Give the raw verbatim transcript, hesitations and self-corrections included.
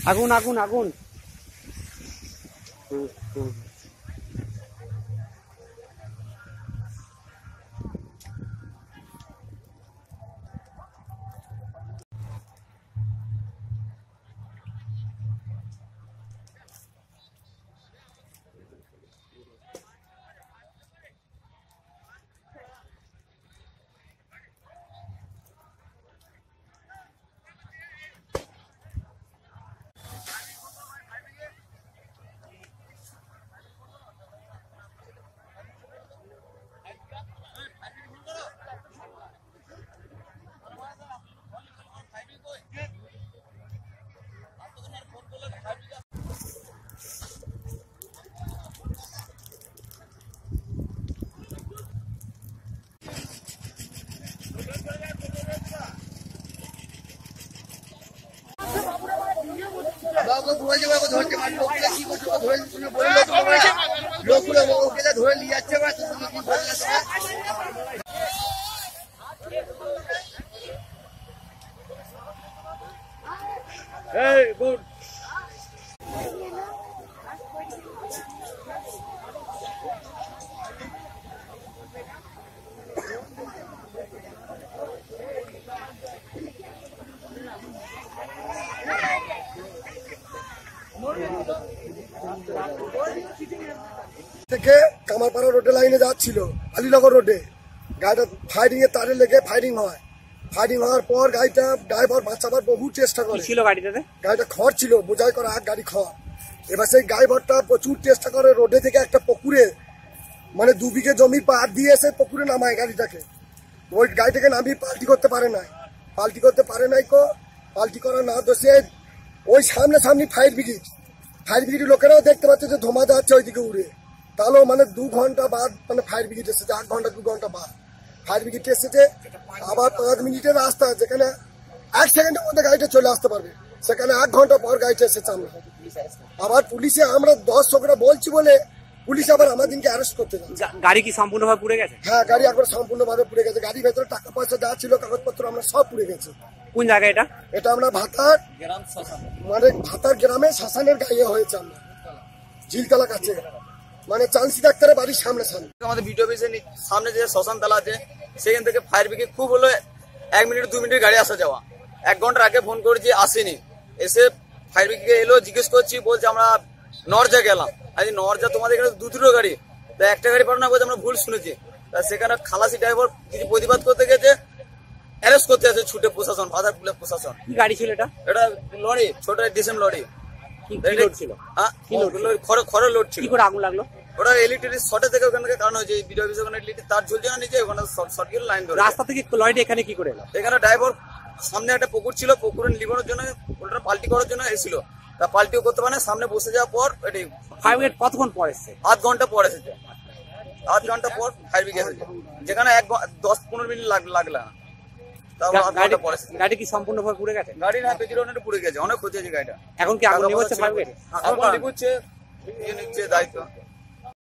আগুন আগুন আগুন ধরে নিয়ে যাচ্ছে থেকে কামারপাড়া রোডে লাইনে যাচ্ছিল আলীনগর রোডে গাড়িটা ফায়ারিং এর তারে লেগে ফায়ারিং হয়। ফায়ারিং হওয়ার পর গাড়িটা ড্রাইভার বাঁচাবার বহু চেষ্টা করে। ছিল গাড়িটাতে? গাড়িটা খড় ছিল, বোঝাই করা এক গাড়ি খড়। এবার সেই ড্রাইভারটা প্রচুর চেষ্টা করে রোডে থেকে একটা পুকুরে, মানে দু বিঘে জমি পার দিয়ে এসে পুকুরে নামায় গাড়িটাকে। ওই গাড়িটাকে নামিয়ে পাল্টি করতে পারে নাই, পাল্টি করতে পারে নাই কো পাল্টি করা না দোষে ওই সামনে সামনে ফায়ার ব্রিগেড ফায়ার ব্রিগেডের লোকেরাও দেখতে পাচ্ছে যে ধোঁয়া যাচ্ছে ওইদিকে উড়ে। তাহলেও মানে দু ঘন্টা বাদ মানে ফায়ার ব্রিগেড এসেছে, আট ঘন্টা দু ঘন্টা বাদ ফায়ার ব্রিগেড এসেছে। আবার পাঁচ মিনিটের রাস্তা যেখানে এক সেকেন্ডের মধ্যে গাড়িটা চলে আসতে পারবে, সেখানে এক ঘন্টা পর গাড়িটা এসেছে। আমরা আবার পুলিশে আমরা দর্শকরা বলছি বলে পুলিশ আবার আমাদেরকে অ্যারেস্ট করতে যাচ্ছে। গাড়ি কি সম্পূর্ণভাবে পুড়ে গেছে? হ্যাঁ, গাড়ি একবার সম্পূর্ণভাবে পুড়ে গেছে। গাড়ির ভেতরে টাকা পয়সা যা ছিল কাগজপত্র আমরা সব পুড়ে গেছে। কোন জায়গায় এটা? এটা আমরা ভাতার মানে ভাতার গ্রামে শ্মশানের গায়ে হয়েছে। আমরা ঝিলতলা কাছে মানে চান্সি ডাক্তারের বাড়ির সামনে সামনে আমাদের বিডিও অফিসের সামনে যে শ্মশান তালা আছে সেখান থেকে ফায়ার ব্রিগেড খুব হলো এক মিনিট দু মিনিট গাড়ি আসা যাওয়া। এক ঘন্টার আগে ফোন করেছি, আসেনি। এসে ফায়ার ব্রিগেড এলো, জিজ্ঞেস করছি, বলছে আমরা নরজা গেলাম। আজ নরজা তোমাদের এখানে দু দুটো গাড়ি, তা একটা গাড়ি পাঠানো বলছে আমরা ভুল শুনেছি। তা সেখানে খালাসি ড্রাইভার কিছু প্রতিবাদ করতে গেছে, অ্যারেস্ট করতে আছে ছুটে প্রশাসন, বাজার পুলিশ প্রশাসন। কি গাড়ি ছিল এটা? এটা লরি, ছোট ডিসেম লরি। ছিল খড়ের লোড ছিল। কি করে আগুন লাগলো? ওটা ইলেকট্রিক শর্টের থেকে ওখানে কারণ হয়েছে, বিডিও অফিসে ওখানে ইলেকট্রিক তার ঝুলছে না নিচে, ওখানে শর্ট গিয়ে লাইন ধরে। রাস্তা থেকে লরিটা এখানে কি করে এলো? এখানে ড্রাইভার সামনে একটা পুকুর ছিল, পুকুরে লিবানোর জন্য ওটা পাল্টি করার জন্য এসেছিল। তা পাল্টিও করতে পারে, সামনে বসে যাওয়ার পর এটি ফায়ার ব্রিগেড কতক্ষণ পর এসেছে? আধ ঘন্টা পর এসেছে। আধ ঘন্টা পর ফায়ার ব্রিগেড এসেছে, যেখানে এক দশ পনেরো মিনিট লাগলা। গাড়ি কি সম্পূর্ণভাবে পুড়ে গেছে? গাড়ি না পেছনে অনেকটা পুড়ে গেছে, অনেক ক্ষতি হয়েছে গাড়িটা। এখন কি আগুন নিভাচ্ছে ফায়ার ব্রিগেড? এখন নিভুচ্ছে, নিচ্ছে দায়িত্ব।